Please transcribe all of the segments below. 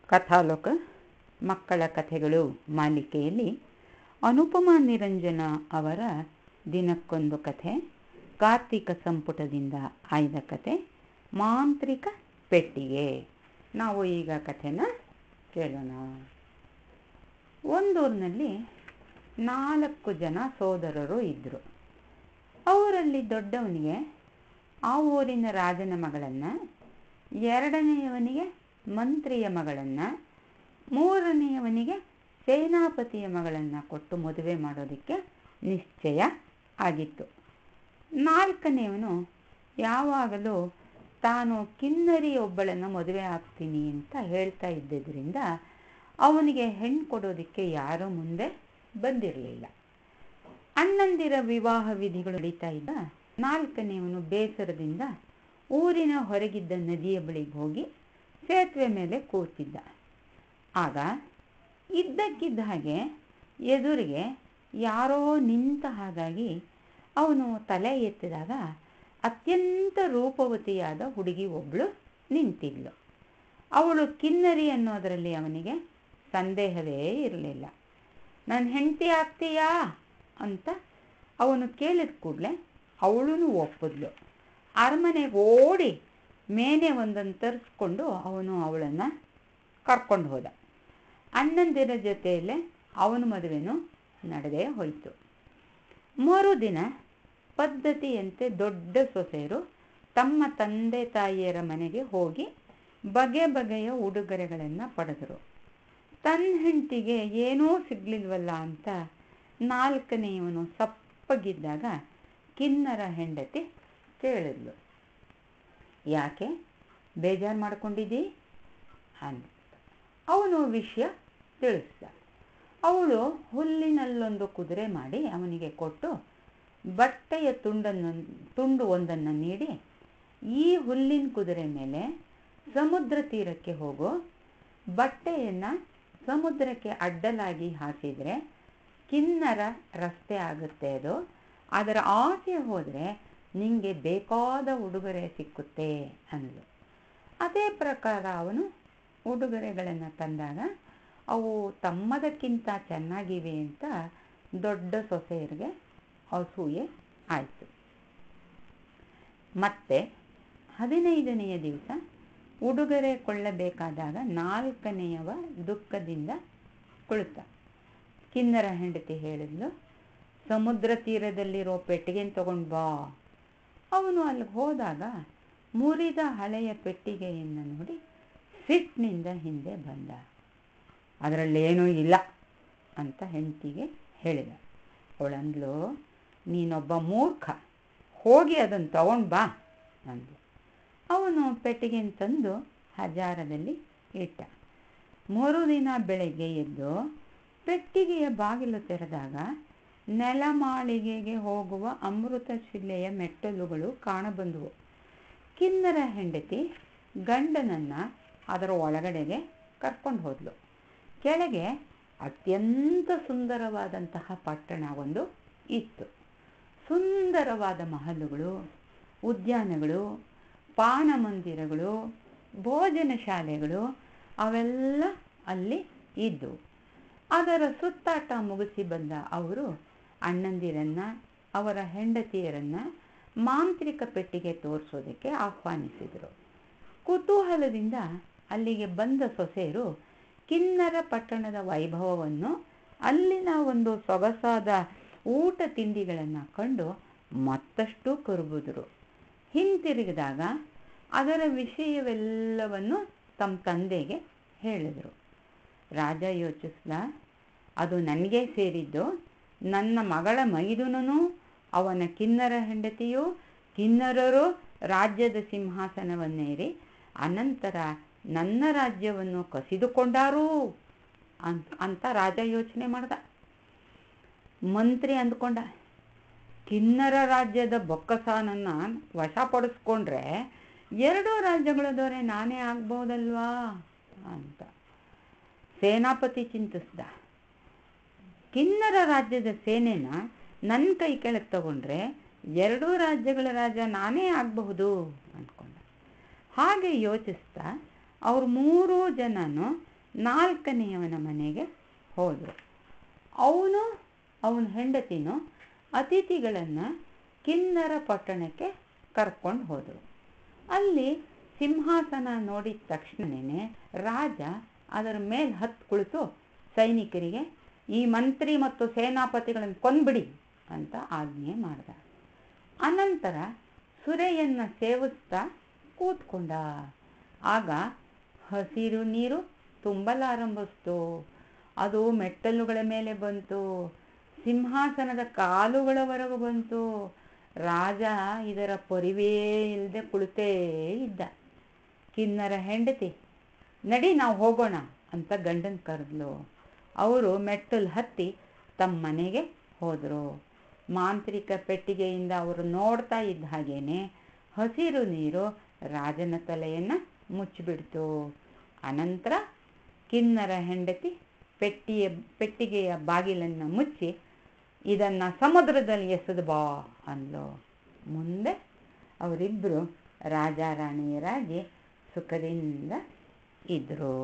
ಕಥಾಲೋಕ ಮಕ್ಕಳ ಕಥೆಗಳು ಮಾಲಿಕೆಯಲ್ಲಿ ಅನುಪಮಾ ನಿರಂಜನ ಅವರ ದಿನಕ್ಕೊಂದು ಕಥೆ, ಕಾರ್ತಿಕ ಸಂಪುಟದಿಂದ ಆಯ್ದ ಕಥೆ ಮಾಂತ್ರಿಕ ಪೆಟ್ಟಿಗೆ. ನಾವು ಈಗ ಕಥೆನ ಕೇಳೋಣ. ಒಂದೂರಿನಲ್ಲಿ 4 ಜನ ಸೋದರರು ಇದ್ದರು. ಅವರಲ್ಲಿ ದೊಡ್ಡವನಿಗೆ ಆ ಊರಿನ ರಾಜನ ಮಗಳನ್ನು, ಎರಡನೆಯವನಿಗೆ ಮಂತ್ರಿಯ ಮಗಳನ್ನು, ಮೂರನೆಯವನಿಗೆ ಸೇನಾಪತಿಯ ಮಗಳನ್ನು ಕೊಟ್ಟು ಮದುವೆ ಮಾಡೋದಕ್ಕೆ ನಿಶ್ಚಯ ಆಗಿತ್ತು. 4ನೇವನು ಯಾವಾಗಲೂ ತಾನು ಕಿನ್ನರಿಯೊಬ್ಬಳನ್ನು ಮದುವೆ ಆಗ್ತೀನಿ ಅಂತ ಹೇಳ್ತಾ ಇದ್ದಿದ್ದರಿಂದ ಅವನಿಗೆ ಹೆಣ್ಣು ಕೊಡೋದಕ್ಕೆ ಯಾರೂ ಮುಂದೆ ಬಂದಿರಲಿಲ್ಲ. ಅಣ್ಣಂದಿರ ವಿವಾಹ ವಿಧಿಗಳು ನಡೀತಾ ಇದ್ದ 4ನೇವನು ಬೇಸರದಿಂದ ಊರಿನ ಹೊರಗಿದ್ದ ನದಿಯ ಬಳಿಗೆ ಹೋಗಿ ಸೇತುವೆ ಮೇಲೆ ಕೂತಿದ್ದ. ಆಗ ಇದ್ದಕ್ಕಿದ್ದ ಹಾಗೆ ಎದುರಿಗೆ ಯಾರೋ ನಿಂತ ಹಾಗಾಗಿ ಅವನು ತಲೆ ಎತ್ತಿದಾಗ ಅತ್ಯಂತ ರೂಪವತಿಯಾದ ಹುಡುಗಿ ಒಬ್ಬಳು ನಿಂತಿದ್ಲು. ಅವಳು ಕಿನ್ನರಿ ಅನ್ನೋದರಲ್ಲಿ ಅವನಿಗೆ ಸಂದೇಹವೇ ಇರಲಿಲ್ಲ. ನನ್ನ ಹೆಂಡತಿ ಆಗ್ತೀಯಾ ಅಂತ ಅವನು ಕೇಳಿದ ಕೂಡಲೇ ಅವಳು ಒಪ್ಪಿದ್ಲು. ಅರಮನೆಗೆ ಓಡಿ ಮೇನೆ ಒಂದನ್ನು ತರಿಸ್ಕೊಂಡು ಅವನು ಅವಳನ್ನು ಕರ್ಕೊಂಡು ಹೋದ. ಅಣ್ಣಂದಿರ ಜೊತೆಯಲ್ಲೇ ಅವನ ಮದುವೆನೂ ನಡೆದೇ ಹೋಯಿತು. ಮರುದಿನ ಪದ್ಧತಿಯಂತೆ ದೊಡ್ಡ ಸೊಸೆಯರು ತಮ್ಮ ತಂದೆ ತಾಯಿಯರ ಮನೆಗೆ ಹೋಗಿ ಬಗೆ ಬಗೆಯ ಉಡುಗೊರೆಗಳನ್ನು ಪಡೆದರು. ತನ್ನ ಹೆಂಡತಿಗೆ ಏನೂ ಸಿಗಲಿಲ್ವಲ್ಲ ಅಂತ 4ನೇಯವನು ಸಪ್ಪಗಿದ್ದಾಗ ಕಿನ್ನರ ಹೆಂಡತಿ ಕೇಳಿದ್ಲು, ಯಾಕೆ ಬೇಜಾರು ಮಾಡ್ಕೊಂಡಿದ್ದೀ ಅಂತ. ಅವನು ವಿಷಯ ತಿಳಿಸ್ದ. ಅವಳು ಹುಲ್ಲಿನಲ್ಲೊಂದು ಕುದುರೆ ಮಾಡಿ ಅವನಿಗೆ ಕೊಟ್ಟು ಬಟ್ಟೆಯ ತುಂಡು ಒಂದನ್ನು ನೀಡಿ, ಈ ಹುಲ್ಲಿನ ಕುದುರೆ ಮೇಲೆ ಸಮುದ್ರ ತೀರಕ್ಕೆ ಹೋಗು, ಬಟ್ಟೆಯನ್ನು ಸಮುದ್ರಕ್ಕೆ ಅಡ್ಡಲಾಗಿ ಹಾಕಿದರೆ ಕಿನ್ನರ ರಸ್ತೆ ಆಗುತ್ತೆ, ಅದರ ಆಚೆ ಹೋದರೆ ನಿಮಗೆ ಬೇಕಾದ ಉಡುಗೊರೆ ಸಿಕ್ಕುತ್ತೆ ಅಂದ್ಲು. ಅದೇ ಪ್ರಕಾರ ಅವನು ಉಡುಗೊರೆಗಳನ್ನು ತಂದಾಗ ಅವು ತಮ್ಮದಕ್ಕಿಂತ ಚೆನ್ನಾಗಿವೆ ಅಂತ ದೊಡ್ಡ ಸೊಸೆಯರಿಗೆ ಅಸೂಯೆ ಆಯಿತು. ಮತ್ತೆ 15ನೆಯ ದಿವಸ ಉಡುಗೊರೆ ಕೊಳ್ಳಬೇಕಾದಾಗ 4ನೇಯವ ದುಃಖದಿಂದ ಕುಳಿತ. ಕಿನ್ನರ ಹೆಂಡತಿ ಹೇಳಿದ್ಲು, ಸಮುದ್ರ ತೀರದಲ್ಲಿರೋ ಪೆಟ್ಟಿಗೆನ ತಗೊಂಡು ಬಾ. ಅವನು ಅಲ್ಲಿಗೆ ಹೋದಾಗ ಮುರಿದ ಹಳೆಯ ಪೆಟ್ಟಿಗೆಯನ್ನು ನೋಡಿ ಸಿಟ್ಟಿನಿಂದ ಹಿಂದೆ ಬಂದ. ಅದರಲ್ಲೇನೂ ಇಲ್ಲ ಅಂತ ಹೆಂಡತಿಗೆ ಹೇಳಿದ. ಅವಳಂದ್ಲು, ನೀನೊಬ್ಬ ಮೂರ್ಖ, ಹೋಗಿ ಅದನ್ನು ತಗೊಂಡು ಬಾ ಅಂದ್ಲು. ಅವನು ಪೆಟ್ಟಿಗೆನ ತಂದು ಹಜಾರದಲ್ಲಿ ಇಟ್ಟ. ಮರುದಿನ ಬೆಳಗ್ಗೆ ಎದ್ದು ಪೆಟ್ಟಿಗೆಯ ಬಾಗಿಲು ತೆರೆದಾಗ ನೆಲಮಾಳಿಗೆಗೆ ಹೋಗುವ ಅಮೃತ ಶಿಲೆಯ ಮೆಟ್ಟಲುಗಳು ಕಾಣಬಂದವು. ಕಿನ್ನರ ಹೆಂಡತಿ ಗಂಡನನ್ನು ಅದರ ಒಳಗಡೆಗೆ ಕರ್ಕೊಂಡು ಹೋದ್ಲು. ಕೆಳಗೆ ಅತ್ಯಂತ ಸುಂದರವಾದಂತಹ ಪಟ್ಟಣ ಒಂದು ಇತ್ತು. ಸುಂದರವಾದ ಮಹಲುಗಳು, ಉದ್ಯಾನಗಳು, ಪಾನ ಮಂದಿರಗಳು, ಭೋಜನ ಶಾಲೆಗಳು ಅವೆಲ್ಲ ಅಲ್ಲಿ ಇದ್ದವು. ಅದರ ಸುತ್ತಾಟ ಮುಗಿಸಿ ಬಂದ ಅವರು ಅಣ್ಣಂದಿರನ್ನು, ಅವರ ಹೆಂಡತಿಯರನ್ನು ಮಾಂತ್ರಿಕ ಪೆಟ್ಟಿಗೆ ತೋರಿಸೋದಕ್ಕೆ ಆಹ್ವಾನಿಸಿದರು. ಕುತೂಹಲದಿಂದ ಅಲ್ಲಿಗೆ ಬಂದ ಸೊಸೆಯರು ಕಿನ್ನರ ಪಟ್ಟಣದ ವೈಭವವನ್ನು, ಅಲ್ಲಿನ ಒಂದು ಸೊಗಸಾದ ಊಟ ತಿಂಡಿಗಳನ್ನು ಕಂಡು ಮತ್ತಷ್ಟು ಕರುಬಿದ್ರು. ಹಿಂತಿರುಗಿದಾಗ ಅದರ ವಿಷಯವೆಲ್ಲವನ್ನು ತಮ್ಮ ತಂದೆಗೆ ಹೇಳಿದರು. ರಾಜ ಯೋಚಿಸ್ದ, ಅದು ನನಗೆ ಸೇರಿದ್ದು. ನನ್ನ ಮಗಳ ಮೈದುನನು, ಅವನ ಕಿನ್ನರ ಹೆಂಡತಿಯು, ಕಿನ್ನರರು ರಾಜ್ಯದ ಸಿಂಹಾಸನವನ್ನೇರಿ ಅನಂತರ ನನ್ನ ರಾಜ್ಯವನ್ನು ಕಸಿದುಕೊಂಡಾರು ಅಂತ ರಾಜ ಯೋಚನೆ ಮಾಡ್ದ. ಮಂತ್ರಿ ಅಂದ್ಕೊಂಡ, ಕಿನ್ನರ ರಾಜ್ಯದ ಬೊಕ್ಕಸನನ್ನು ವಶಪಡಿಸ್ಕೊಂಡ್ರೆ 2 ರಾಜ್ಯಗಳ ದೊರೆ ನಾನೇ ಆಗ್ಬಹುದಲ್ವಾ ಅಂತ. ಸೇನಾಪತಿ ಚಿಂತಿಸ್ದ, ಕಿನ್ನರ ರಾಜ್ಯದ ಸೇನೆನ ನನ್ನ ಕೈ ಕೆಳಗೆ ತಗೊಂಡ್ರೆ 2 ರಾಜ್ಯಗಳ ರಾಜ ನಾನೇ ಆಗಬಹುದು ಅಂದ್ಕೊಂಡ. ಹಾಗೆ ಯೋಚಿಸ್ತಾ ಅವ್ರು 3 ಜನನು 4ನೇಯವನ ಮನೆಗೆ ಹೋದರು. ಅವನ ಹೆಂಡತಿನೂ ಅತಿಥಿಗಳನ್ನು ಕಿನ್ನರ ಪಟ್ಟಣಕ್ಕೆ ಕರ್ಕೊಂಡು ಹೋದರು. ಅಲ್ಲಿ ಸಿಂಹಾಸನ ನೋಡಿದ ತಕ್ಷಣನೇ ರಾಜ ಅದರ ಮೇಲೆ ಹತ್ತು ಕುಳಿತು ಸೈನಿಕರಿಗೆ, ಈ ಮಂತ್ರಿ ಮತ್ತು ಸೇನಾಪತಿಗಳನ್ನು ಕೊಂದ್ಬಿಡಿ ಅಂತ ಆಜ್ಞೆ ಮಾಡಿದ. ಅನಂತರ ಸುರೆಯನ್ನು ಸೇವಿಸ್ತಾ ಕೂತ್ಕೊಂಡ. ಆಗ ಹಸಿರು ನೀರು ತುಂಬಲಾರಂಭಿಸ್ತು. ಅದು ಮೆಟ್ಟಲುಗಳ ಮೇಲೆ ಬಂತು, ಸಿಂಹಾಸನದ ಕಾಲುಗಳವರೆಗೂ ಬಂತು. ರಾಜ ಇದರ ಪರಿವೇ ಇಲ್ಲದೆ ಕುಳಿತೇ ಇದ್ದ. ಕಿನ್ನರ ಹೆಂಡತಿ, ನಡಿ ನಾವು ಹೋಗೋಣ ಅಂತ ಗಂಡನ ಕರೆದ್ಲು. ಅವರು ಮೆಟ್ಟಲು ಹತ್ತಿ ತಮ್ಮ ಮನೆಗೆ ಹೋದರು. ಮಾಂತ್ರಿಕ ಪೆಟ್ಟಿಗೆಯಿಂದ ಅವರು ನೋಡ್ತಾ ಇದ್ದ ಹಾಗೇನೆ ಹಸಿರು ನೀರು ರಾಜನ ತಲೆಯನ್ನು ಮುಚ್ಚಿಬಿಡ್ತು. ಅನಂತರ ಕಿನ್ನರ ಹೆಂಡತಿ ಪೆಟ್ಟಿಗೆಯ ಬಾಗಿಲನ್ನು ಮುಚ್ಚಿ, ಇದನ್ನು ಸಮುದ್ರದಲ್ಲಿ ಎಸೆದು ಬಾ ಅಂದ್ಲು. ಮುಂದೆ ಅವರಿಬ್ಬರು ರಾಜ ರಾಣಿಯರಾಗಿ ಸುಖದಿಂದ ಇದ್ದರು.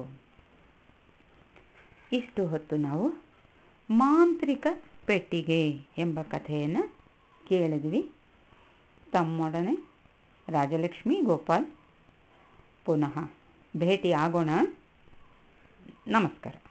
ಇಷ್ಟು ಹೊತ್ತು ನಾವು ಮಾಂತ್ರಿಕ ಪೆಟ್ಟಿಗೆ ಎಂಬ ಕಥೆಯನ್ನು ಕೇಳಿದ್ವಿ. ತಮ್ಮೊಡನೆ ರಾಜಲಕ್ಷ್ಮಿ ಗೋಪಾಲ್. ಪುನಃ ಭೇಟಿ ಆಗೋಣ. ನಮಸ್ಕಾರ.